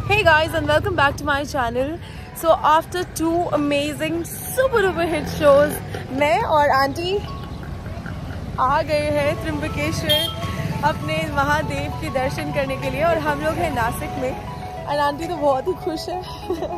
Hey guys and welcome back to my channel. So after 2 amazing super duper hit shows, मैं और aunty आ गए हैं त्र्यंबकेश्वर अपने महादेव के दर्शन करने के लिए और हम लोग हैं नासिक में और आंटी तो बहुत ही खुश है।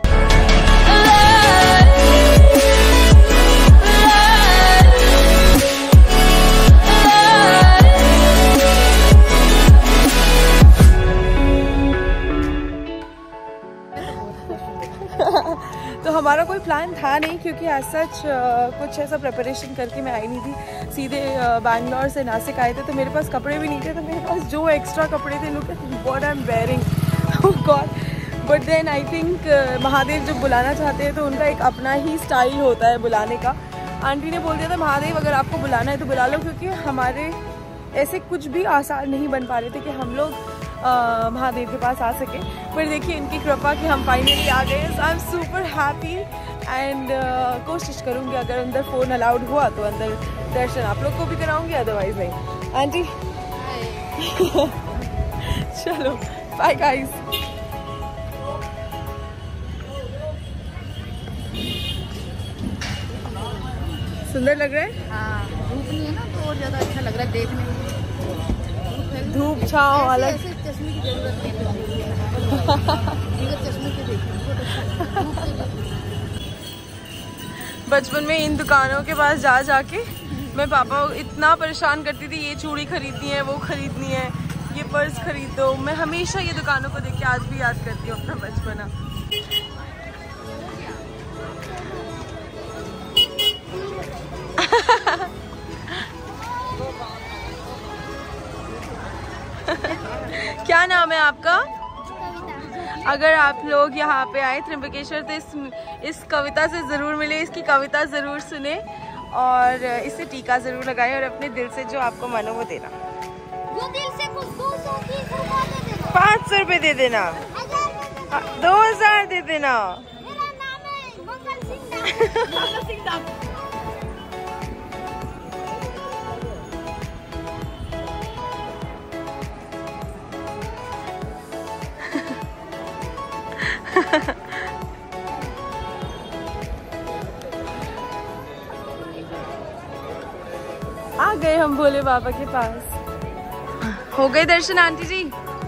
तो हमारा कोई प्लान था नहीं क्योंकि आज सच कुछ ऐसा प्रिपरेशन करके मैं आई नहीं थी, सीधे बैंगलोर से नासिक आए थे तो मेरे पास कपड़े भी नहीं थे, तो मेरे पास जो एक्स्ट्रा कपड़े थे look what I am wearing, oh god. But then I think Mahadev जब बुलाना चाहते हैं तो उनका एक अपना ही स्टाइल होता है बुलाने का। आंटी ने बोल दिया था महादेव अगर आपको बुलाना है तो बुला लो, क्योंकि हमारे ऐसे कुछ भी आसार नहीं बन पा रहे थे कि हम लोग महादेव के पास आ सके। पर देखिए इनकी कृपा कि हम फाइनली आ गए। So I am super happy and कोशिश करूँगी अगर अंदर फ़ोन अलाउड हुआ तो अंदर दर्शन आप लोग को भी कराऊंगी, अदरवाइज नहीं। आंटी चलो बाय गाइस। सुंदर लग रहा है। हाँ, धूप नहीं है ना तो और ज़्यादा अच्छा लग रहा है देखने में। धूप छाँव अलग। ऐसे चश्मे की जरूरत नहीं है। चश्मे के देखिए। बचपन में इन दुकानों के पास जाके मैं पापा को इतना परेशान करती थी, ये चूड़ी खरीदनी है, वो खरीदनी है, ये पर्स खरीद दो। मैं हमेशा ये दुकानों को देख के आज भी याद करती हूँ अपना बचपना। क्या नाम है आपका? अगर आप लोग यहाँ पे आए त्र्यंबकेश्वर तो इस कविता से ज़रूर मिले, इसकी कविता ज़रूर सुने और इसे टीका ज़रूर लगाएं और अपने दिल से जो आपको मानो वो देना। वो दिल से कुछ 200 की 500 रुपये दे देना, 2000 दे देना। मेरा नाम है मंगल सिंह दास। आ गए हम भोले बाबा के पास। हो गए दर्शन आंटी जी?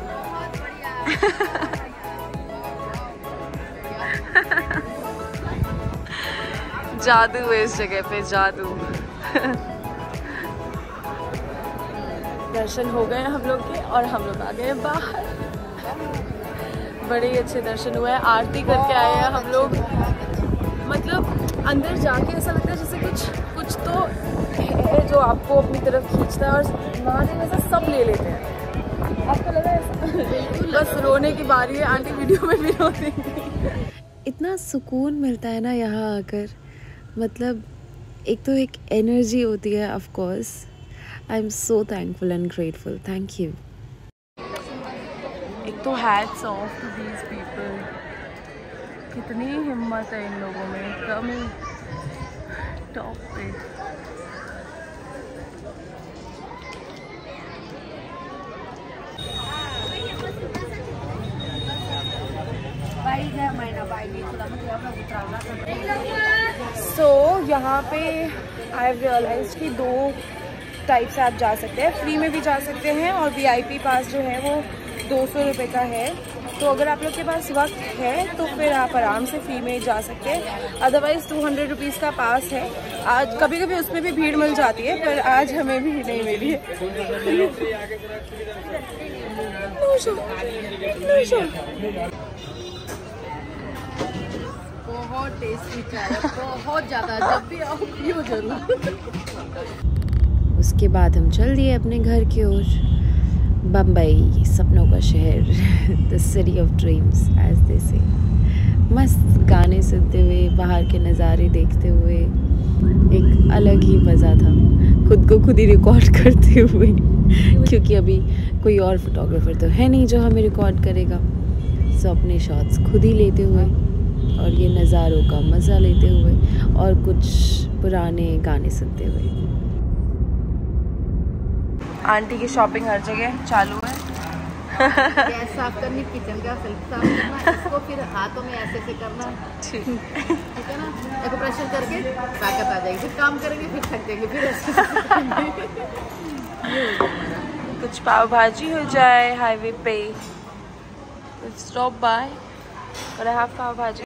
जादू है इस जगह पे, जादू। दर्शन हो गए हम लोग के और हम लोग आ गए बाहर। बड़े ही अच्छे दर्शन हुए हैं, आरती करके आए हैं हम लोग। मतलब अंदर जाके ऐसा लगता है जैसे कुछ तो है जो आपको अपनी तरफ खींचता है और महादेव ऐसा सब ले लेते हैं। आपको लगा ऐसा? बस रोने की बारी है, आंटी वीडियो में भी रो देंगी। इतना सुकून मिलता है ना यहाँ आकर, मतलब एक तो एक एनर्जी होती है। Of course I am so thankful and grateful, thank you. एक तो hats off to these people, कितनी हिम्मत है इन लोगों में, एकदम ही टॉप पे। सो यहाँ पे आई हैव रियलाइज्ड कि 2 टाइप से आप जा सकते हैं, फ्री में भी जा सकते हैं और VIP पास जो है वो 200 रुपये का है। तो अगर आप लोग के पास वक्त है तो फिर आप आराम से फ्री में जा सकते हैं, अदरवाइज़ 200 रुपीज़ का पास है। आज कभी कभी उसमें भी भीड़ मिल जाती है, पर आज हमें भीड़ नहीं मिली है। बहुत टेस्टी चाय, बहुत ज़्यादा। जब भी आओ पियो जरूर। उसके बाद हम चल दिए अपने घर की ओर। बम्बई सपनों का शहर, the city of dreams as they say. मस्त गाने सुनते हुए, बाहर के नज़ारे देखते हुए, एक अलग ही मज़ा था। खुद को खुद ही रिकॉर्ड करते हुए, क्योंकि अभी कोई और फोटोग्राफर तो है नहीं जो हमें रिकॉर्ड करेगा। सो अपने शॉट्स खुद ही लेते हुए और ये नज़ारों का मज़ा लेते हुए और कुछ पुराने गाने सुनते हुए। आंटी की शॉपिंग हर जगह चालू है। गैस साफ करनी, किचन का सेल्फ साफ करना, इसको फिर हाथों में ऐसे ऐसे करना, ठीक है ना। देखो प्रेशर करके ताकत आ जाएगी, फिर काम करेंगे, फिर थक जाएंगे, फिर ऐसे कुछ पाव भाजी हो जाए हाईवे पे, स्टॉप बाय और हाफ पाव भाजी।